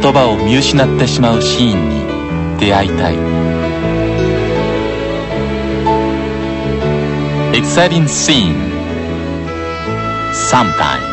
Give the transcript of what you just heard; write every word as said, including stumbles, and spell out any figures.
言葉を見失ってしまうシーンに出会いたい。Exciting scene sometime